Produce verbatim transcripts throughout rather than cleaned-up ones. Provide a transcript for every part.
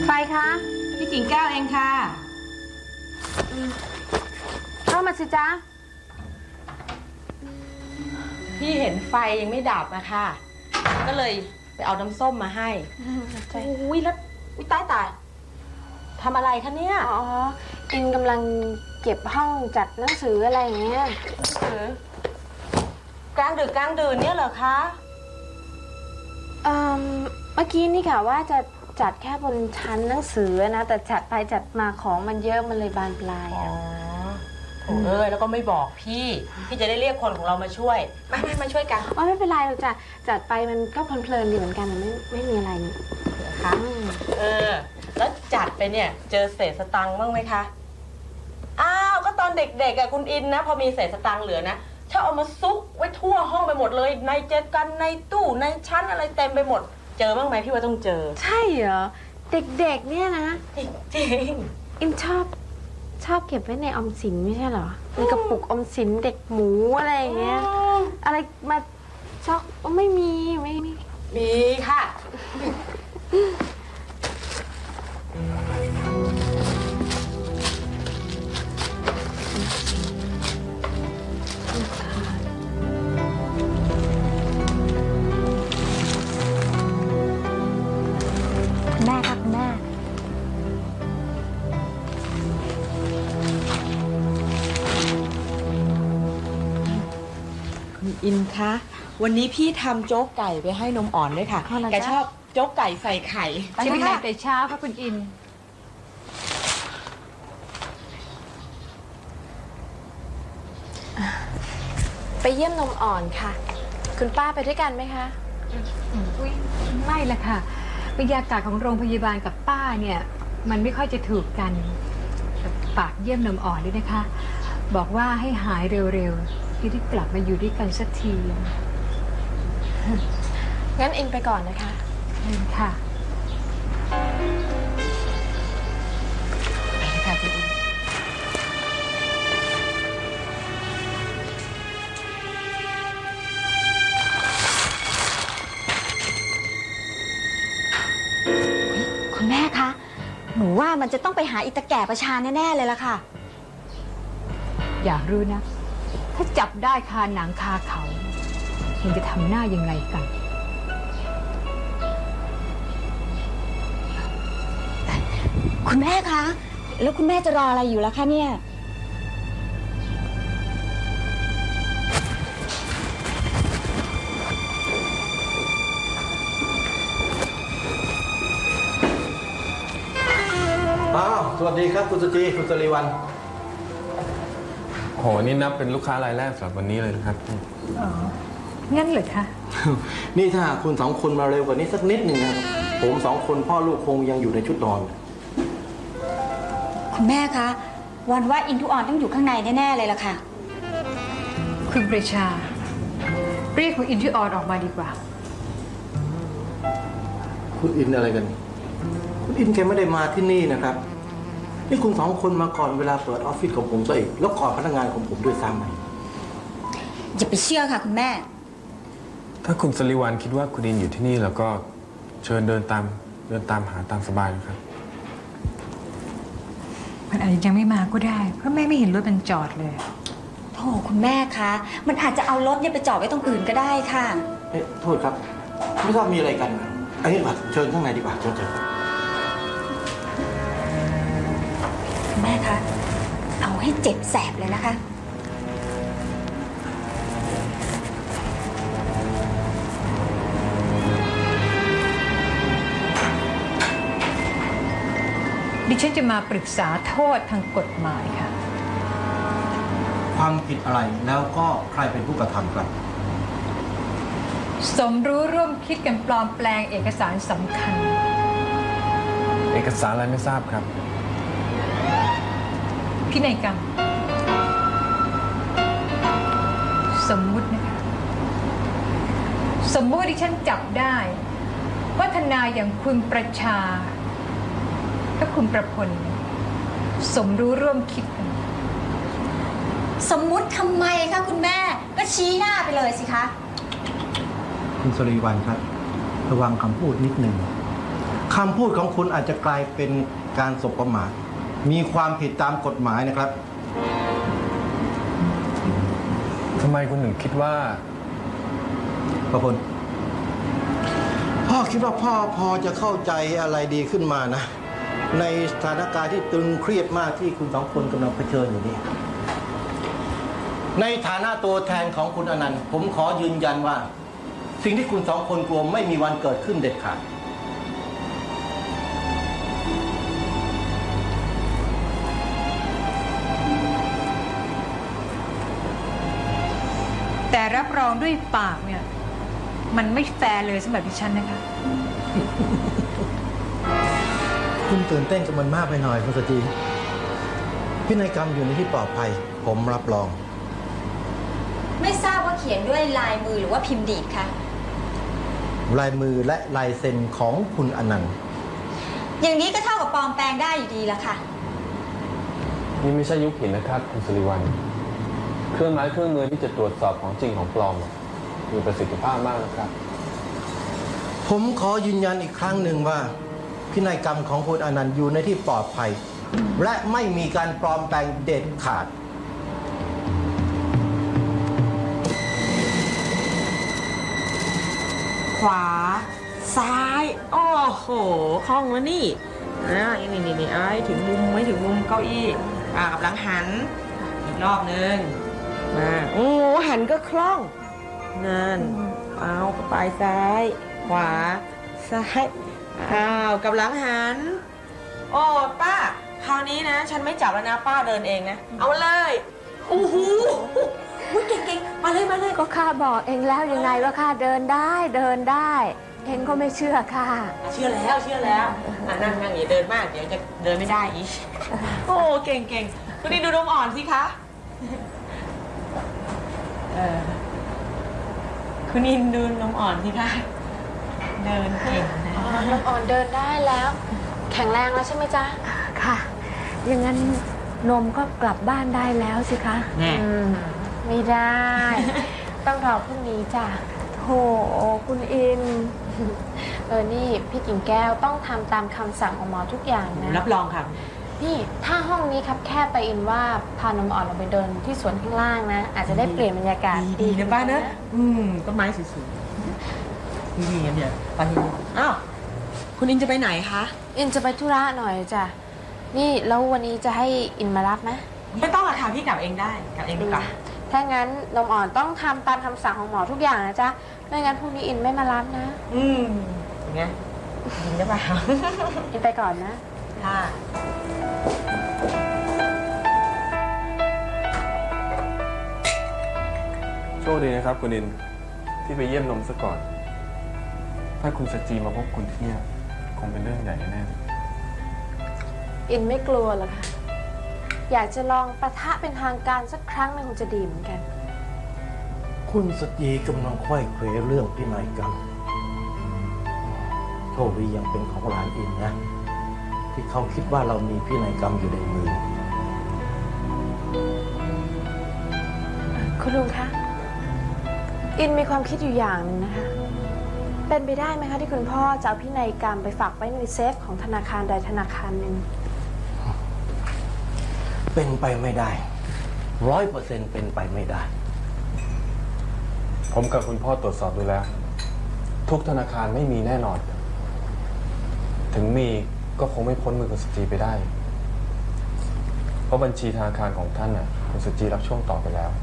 ใครคะพี่กิ่งแก้วเองค่ะเข้ามาสิจ๊ะพี่เห็นไฟยังไม่ดับนะคะก็เลยไปเอาน้ำส้มมาให้อุ้ยแล้วอุ้ยตายตายทำอะไรคะเนี่ยอ๋ออินกำลังเก็บห้องจัดหนังสืออะไรอย่างเงี้ยหรือกลางดึกกลางดื่นเนี่ยเหรอคะเอ่อเมื่อกี้นี่ค่ะว่าจะจัดแค่บนชั้นหนังสือนะแต่จัดไปจัดมาของมันเยอะมันเลยบานปลายอ๋อโอ้เอ้ยแล้วก็ไม่บอกพี่พี่จะได้เรียกคนของเรามาช่วยมาไม่มาช่วยกันอ๋อไม่เป็นไรหรอกจ้ะจัดไปมันก็เพลินๆดีเหมือนกันไม่ไม่มีอะไรนี่ค่ะเออแล้วจัดไปเนี่ยเจอเศษสตังค์บ้างไหมคะอ้าวก็ตอนเด็กๆอ่ะคุณอินนะพอมีเศษสตังค์เหลือนะถ้าเอามาซุกไว้ทั่วห้องไปหมดเลยในเจกันในตู้ในชั้นอะไรเต็มไปหมดเจอบ้างไหมพี่ว่าต้องเจอใช่เหรอเด็กๆเนี่ยนะจริงอินชอบชอบเก็บไว้ในออมสินไม่ใช่เหรอในกระปุกออมสินเด็กหมูอะไรอย่างเงี้ยอะไรมาชอบไม่มีไม่มีมีค่ะแม่ค่ะคุณแม่คุณอินคะวันนี้พี่ทำโจ๊กไก่ไปให้นมอ่อนด้วยค่ะแกชอบโจ๊กไก่ใส่ไข่ใช่ไหมคะแต่เช้าค่ะคุณอินไปเยี่ยมนมอ่อนค่ะคุณป้าไปด้วยกันไหมคะอุ้ยไม่ละค่ะบรรยากาศของโรงพยาบาลกับป้าเนี่ยมันไม่ค่อยจะถูกกันฝากเยี่ยมนมอ่อนด้วยนะคะบอกว่าให้หายเร็วๆที่ได้กลับมาอยู่ด้วยกันสักทีงั้นเองไปก่อนนะคะเชิญค่ะไปค่ะคุณอินคุณแม่คะหนูว่ามันจะต้องไปหาอิตาแก่ประชาแน่ๆเลยล่ะค่ะอยากรู้นะถ้าจับได้คาหนังคาเขามันจะทำหน้ายังไงกันคุณแม่คะแล้วคุณแม่จะรออะไรอยู่ล่ะคะเนี่ยอ้าวสวัสดีครับคุณสุจีคุณสรีวันโหนี่นับเป็นลูกค้ารายแรกสำหรับวันนี้เลยนะครับอ๋องั้นเหรอคะนี่ถ้าคุณสองคนมาเร็วกว่านี้สักนิดหนึ่งนะครับผมสองคนพ่อลูกคงยังอยู่ในชุดนอนคุณแม่คะวันว่าอินทุออนต้องอยู่ข้างในแน่ๆเลยล่ะค่ะคุณประชาเรียกคุณอินทุออนออกมาดีกว่าคุณอินอะไรกันคุณอินแกไม่ได้มาที่นี่นะครับนี่คุณสองคนมาก่อนเวลาเปิดออฟฟิศของผมซะอีกแล้วก่อนพนักงานของผมด้วยซ้ำไหมอย่าไปเชื่อค่ะคุณแม่ถ้าคุณสริวันคิดว่าคุณอินอยู่ที่นี่แล้วก็เชิญเดินตามเดินตามหาตามสบายนะครับมันอาจจะยังไม่มาก็ได้เพราะแม่ไม่เห็นรถมันจอดเลยโอ้คุณแม่คะมันอาจจะเอารถเนี่ยไปจอดไว้ตรงอื่นก็ได้ค่ะเอ๊ะโทษครับไม่ทราบมีอะไรกันอันนี้แบบเชิญข้างในดีกว่าเชิญเชิญแม่คะเอาให้เจ็บแสบเลยนะคะดิฉันจะมาปรึกษาโทษทางกฎหมายค่ะความผิดอะไรแล้วก็ใครเป็นผู้กระทำครับสมรู้ร่วมคิดกันปลอมแปลงเอกสารสำคัญเอกสารอะไรไม่ทราบครับพินัยกรรมสมมุตินะคะสมมุติดิฉันจับได้ว่าทนายอย่างคุณประชาและคุณประพลสมรู้ร่วมคิดกันสมมุติทำไมคะคุณแม่ก็ชี้หน้าไปเลยสิคะคุณสรีวันครับระวังคำพูดนิดหนึ่งคำพูดของคุณอาจจะกลายเป็นการสบประมาทมีความผิดตามกฎหมายนะครับทำไมคุณถึงคิดว่าประพลพ่อคิดว่าพ่อพอจะเข้าใจอะไรดีขึ้นมานะในสถานการณ์ที่ตึงเครียดมากที่คุณสองคนกำลังเผชิญอยู่นี่ในฐานะตัวแทนของคุณอนันต์ผมขอยืนยันว่าสิ่งที่คุณสองคนกลัวไม่มีวันเกิดขึ้นเด็ดขาดแต่รับรองด้วยปากเนี่ยมันไม่แฟร์เลยสำหรับดิฉันนะคะคุณตื่นเต้นกับมันมากไปหน่อยคุณสตรีพินัยกรรมอยู่ในที่ปลอดภัยผมรับรองไม่ทราบว่าเขียนด้วยลายมือหรือว่าพิมพ์ดีดคะลายมือและลายเซ็นของคุณอนันต์อย่างนี้ก็เท่ากับปลอมแปลงได้อยู่ดีละค่ะนี่ไม่ใช่ยุคหินนะครับคุณสิริวัลย์เครื่องไม้เครื่องมือที่จะตรวจสอบของจริงของปลอมมีประสิทธิภาพมากนะครับผมขอยืนยันอีกครั้งหนึ่งว่าพินัยกรรมของคุณอนันต์อยู่ในที่ปลอดภัยและไม่มีการปลอมแปลงเด็ดขาดขวาซ้ายโอ้โหคล่องแล้วนี่อ่านี่นี่นี่ไอ้ถึงมุมไม่ถึงมุมเก้าอี้อ่ากับหลังหันอีกรอบนึงมาโอ้หันก็คล่องนั่นเอาไปซ้ายขวาซ้ายอ้าวกับหลังหันโอ้ป้าคราวนี้นะฉันไม่จับแล้วนะป้าเดินเองนะเอาเลยโอ้โหเก่งๆมาเลยมาเลยก็ข้าบอกเองแล้วยังไงว่าข้าเดินได้เดินได้เองก็ไม่เชื่อข้าเชื่อแล้วเชื่อแล้วอ่ะนั่งนั่งอย่าเดินมากเดี๋ยวจะเดินไม่ได้อีกโอ้เก่งเก่งคุณนี่ดูนมอ่อนสิคะเออคุณนินดูนมอ่อนสิคะเดินเก่งนะนมอ่อนเดินได้แล้วแข็งแรงแล้วใช่ไหมจ๊ะค่ะอย่างนั้นนมก็กลับบ้านได้แล้วสิคะไม่ได้ต้องรอพรุ่งนี้จ้ะโธ่คุณอินเออนี่พี่กิ่งแก้วต้องทำตามคำสั่งของหมอทุกอย่างนะรับรองค่ะนี่ถ้าห้องนี้ครับแค่ไปอินว่าพานมอ่อนเราไปเดินที่สวนข้างล่างนะอาจจะได้เปลี่ยนบรรยากาศดีนะป้านะอืมต้นไม้สวยๆดีๆเนี่ยไปอ้าวคุณอินจะไปไหนคะอินจะไปธุระหน่อยจ้ะนี่แล้ววันนี้จะให้อินมารับไหมไม่ต้องอะค่ะพี่กลับเองได้กลับเองดีกว่าถ้างั้นนมอ่อนต้องทำตามคำสั่งของหมอทุกอย่างนะจ๊ะไม่งั้นพรุ่งนี้อินไม่มารับนะอืมอย่างเงี้ยยินได้ป่ะอินไปก่อนนะค่ะโชคดีนะครับคุณอินที่ไปเยี่ยมนมซะก่อนถ้าคุณสจีมาพบคุณที่นี่คงเป็นเรื่องใหญ่แน่อินไม่กลัวหรอกค่ะอยากจะลองปะทะเป็นทางการสักครั้งหนึ่งคงจะดีเหมือนกันคุณสจีกำลังค่อยเขวเรื่องพินัยกรรมโชคดียังเป็นของหลานอินนะที่เขาคิดว่าเรามีพินัยกรรมอยู่ในมือคุณลุงคะอินมีความคิดอยู่อย่างหนึ่งนะคะเป็นไปได้ไหมคะที่คุณพ่อจะเอาพินัยกรรมไปฝากไว้ในเซฟของธนาคารใดธนาคารหนึ่งเป็นไปไม่ได้ร้อยเปอร์เซ็นต์เป็นไปไม่ได้ผมกับคุณพ่อตรวจสอบดูแล้วทุกธนาคารไม่มีแน่นอนถึงมีก็คงไม่พ้นมือคุณสจีไปได้เพราะบัญชีธนาคารของท่านน่ะคุณสจีรับช่วงต่อไปแล้ว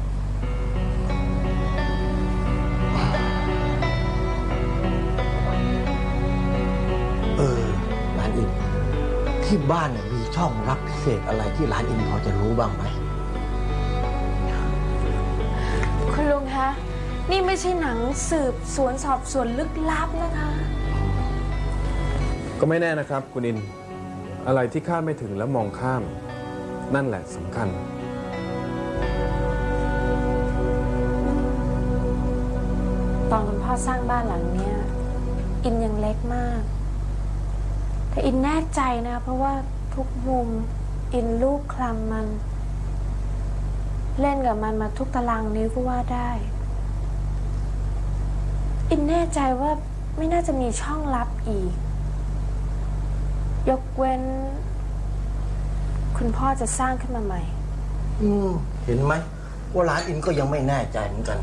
เออหลานอินที่บ้านเนี่ยมีช่องรับพิเศษอะไรที่หลานอินพอจะรู้บ้างไหมคุณลุงคะนี่ไม่ใช่หนังสืบสวนสอบสวนลึกลับนะคะก็ไม่แน่นะครับคุณอินอะไรที่คาดไม่ถึงและมองข้ามนั่นแหละสำคัญตอนคุณพ่อสร้างบ้านหลังนี้อินยังเล็กมากแต่อินแน่ใจนะเพราะว่าทุกมุมอินลูกคลำมันเล่นกับมันมาทุกตารางนิ้วก็ว่าได้อินแน่ใจว่าไม่น่าจะมีช่องลับอีกยกเว้น คุณพ่อจะสร้างขึ้นมาใหม่อืมเห็นไหมว่าหลานอินก็ยังไม่แน่ใจเหมือนกัน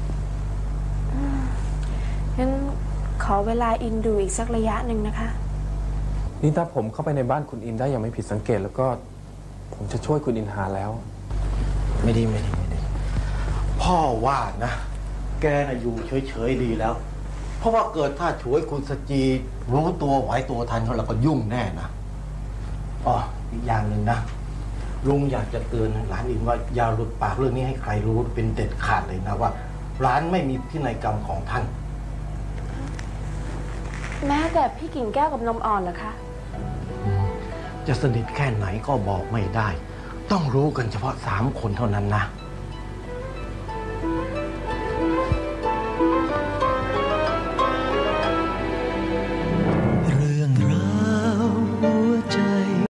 งั้นขอเวลาอินดูอีกสักระยะหนึ่งนะคะนี่ถ้าผมเข้าไปในบ้านคุณอินได้ยังไม่ผิดสังเกตแล้วก็ผมจะช่วยคุณอินหาแล้วไม่ดีไม่ดีไม่ดีพ่อว่านะ แกน่ะอยู่เฉยๆดีแล้ว เพราะว่าเกิดถ้าช่วยคุณสจีรู้ตัวไหวตัวทันเขาแล้วก็ยุ่งแน่นะอ๋ออีกอย่างหนึ่งนะลุงอยากจะเตือนหลานอินว่าอย่าหลุดปากเรื่องนี้ให้ใครรู้เป็นเด็ดขาดเลยนะว่าหลานไม่มีพินัยกรรมของท่านแม้แต่พี่กิ่งแก้วกับนมอ่อนเหรอคะจะสนิทแค่ไหนก็บอกไม่ได้ ต้องรู้กันเฉพาะสามคนเท่านั้นนะ